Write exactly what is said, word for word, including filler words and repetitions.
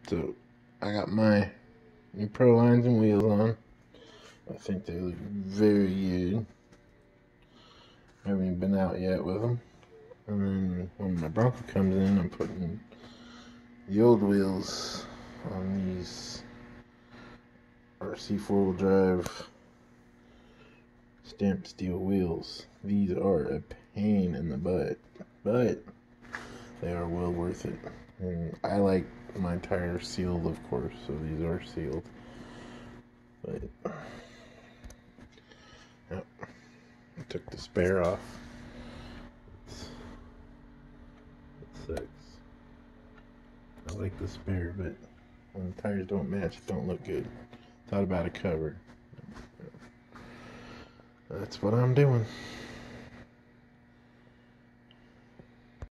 So I got my new Pro lines and wheels on. I think they look very good. I haven't even been out yet with them. And then when my Bronco comes in, I'm putting the old wheels on these R C four-wheel drive stamped steel wheels. These are a pain in the butt, but they are well worth it. And I like my tires sealed, of course, so these are sealed. But yep, I took the spare off. It's, it sucks. I like the spare, but when the tires don't match, it don't look good. Thought about a cover. That's what I'm doing.